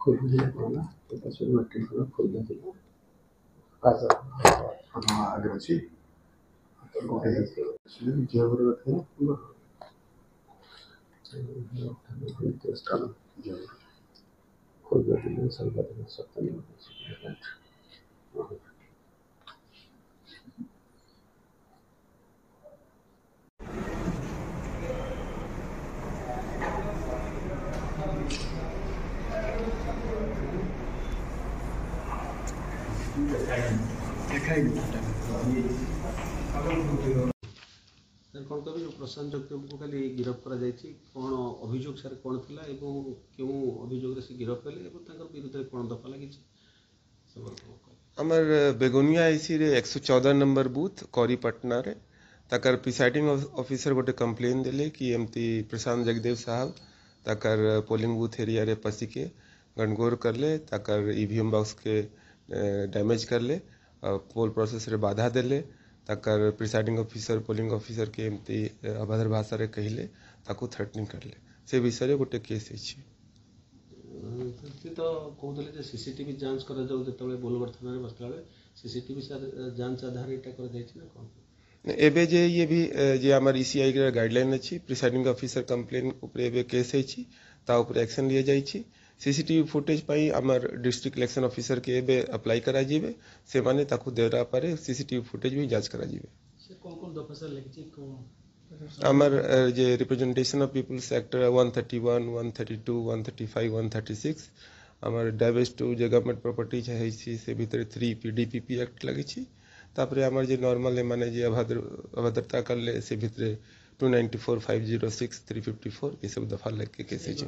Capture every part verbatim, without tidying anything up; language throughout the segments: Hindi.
ଖୋର୍ଦ୍ଧା ଜିଲ୍ଲା କ'ଣ ପଚାଶ ମାର୍କେଟ କ'ଣ ଖୋର୍ଦ୍ଧା ଜିଲ୍ଲା ଆମ ଆଗରେ ଅଛି ଗୋଟେ ଝିଅ ଘର ଥିଲା ଦ୍ୱିତୀୟ ସ୍ଥାନ ଝିଅ ଖୋର୍ଦ୍ଧା ଜିଲ୍ଲା ସର୍ବାଧିକ ସତାନବେ। सर कौन कह प्रशांत जगदेव को खाली गिरफ्त करा कौन अभियोग सर कौन थी क्यों अभियोग से गिरफ्त कले विरुद्ध कौन दफा लगी आमर बेगोनिया आईसी रे एक सौ चौदह नंबर बूथ करी पटना रे तकर प्रिसाइडिंग ऑफिसर गोटे कंप्लेन देले कि एमती प्रशांत जगदेव साहब तकर पोलिंग बूथ एरिया रे पसिके गणगोर करले तकर ईवीएम बॉक्स के डैमेज करले पोल प्रोसेस रे बाधा देले तकर प्रिसाइडिंग ऑफिसर पोलिंग ऑफिसर के एमती अभद्र भाषा रे कहले ताकू थ्रेटनिंग करले से विषय रे गोटे केस अछि तो कहले जे सीसीटीवी जांच करा जाउ जतबे बोलवर थाना रे बसला सीसीटीवी जांच आधार एटा कर जाय छी ना कोन एबे जे ये भी जे हमर ईसीआई के गाइडलाइन अछि प्रिसाइडिंग ऑफिसर कंप्लेन ऊपर एबे केस अछि ता ऊपर एक्शन लिया जाय छी सीसीटीवी फुटेज पाई आमर डिस्ट्रिक्ट इलेक्शन ऑफिसर के एबे अप्लाई करा जीवे से माने ताकू देरा पारे सीसीटीवी फुटेज भी जांच करा जीवे से कोन कोन दफा सर लगी छी कोन आमर जे रिप्रेजेंटेशन ऑफ पीपल्स एक्ट एक सौ इकतीस एक सौ बत्तीस एक सौ पैंतीस एक सौ छत्तीस आमर डैमेज टू जे गवर्नमेंट प्रॉपर्टी है से भीतर तीन पीडीपीपी एक्ट लगी छी तापरे आमर जे नॉर्मल माने जे अभद्र अभद्रता करले से भीतर दो सौ चौरानवे पाँच सौ छह तीन सौ चौवन ये सब दफा लग के केस छै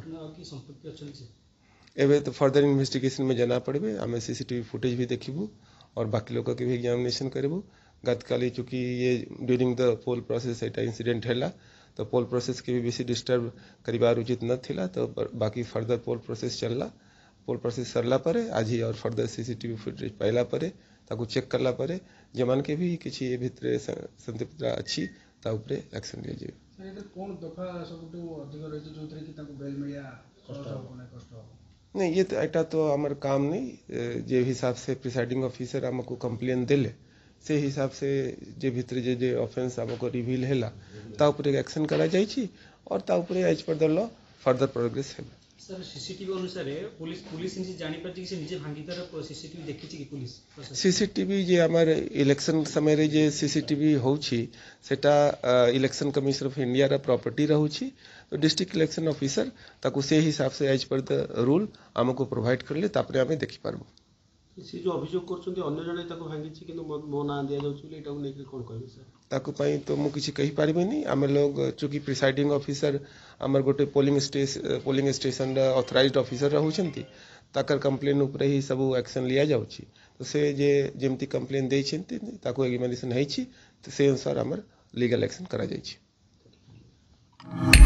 एबे तो फर्दर इन्वेस्टिगेशन में जाना पड़े आम सीसीटीवी फुटेज भी देखबू और बाकी लोग के भी एग्जामिनेशन करूँ गतकाली चूँकि ये ड्यूरिंग द पोल प्रोसेस एटा इंसिडेंट है तो पोल प्रोसेस के भी बेसी डिस्टर्ब करिवार उचित न थिला तो बाकी फर्दर पोल प्रोसेस चलला पोल प्रोसेस सरला परे आज ही और फर्दर सीसीटीवी फुटेज पाइला परे ताकू चेक करला परे जमान के भी किछि ए भितरे संदिग्धता अछि ता ऊपर एक्शन लिया जे सर कोन दफा सबटू अधिक रहित जोतरे कि ताकू बेल मिलिया कष्ट हो कष्ट हो नहीं ये तो एटा तो हमार काम नहीं जे हिसाब से प्रिसाइडिंग ऑफिसर हमको कंप्लेन देले से हिसाब से जे भीतर जे जे ऑफेंस हमको रिवील हैला ता ऊपर एक्शन करा जाय छी और ता ऊपर एज पर द लॉ फर्दर प्रोग्रेस है सर सीसीटीवी अनुसार पुलिस पुलिस इनसे जानि पर कि से निजे भांगीदार सीसीटीवी देखि छी कि पुलिस सीसीटीवी जे हमार इलेक्शन समय रे जे सीसीटीवी होउछि सेटा इलेक्शन कमिशन ऑफ इंडिया रा प्रॉपर्टी रहउछि तो डिस्ट्रिक्ट इलेक्शन ऑफिसर ताकू से हिसाब से एज पर द रूल हमको प्रोवाइड करले तापरे हमें देखि पारबो से जो अभियोग करछन्ती अन्य जने ताकू भांगीछि किंतु मो ना दिया जाउछि एटा नै कि कोन कहबे सर ताकू पई तो मु किछि कहि पारबेनी आमे लोग चूंकि प्रिसाइडिंग ऑफिसर हमर गोटे पोलिंग स्टेशन पोलिंग स्टेशन रा ऑथराइज्ड ऑफिसर रहउछन्ती ताकर कंप्लेन ऊपर ही सब एक्शन लिया जाउछि तो से जे जेमती कंप्लेन दै छन्ती ताकू एग्जामिनेशन है छी तो से अनुसार हमर लीगल एक्शन करा जाय छी।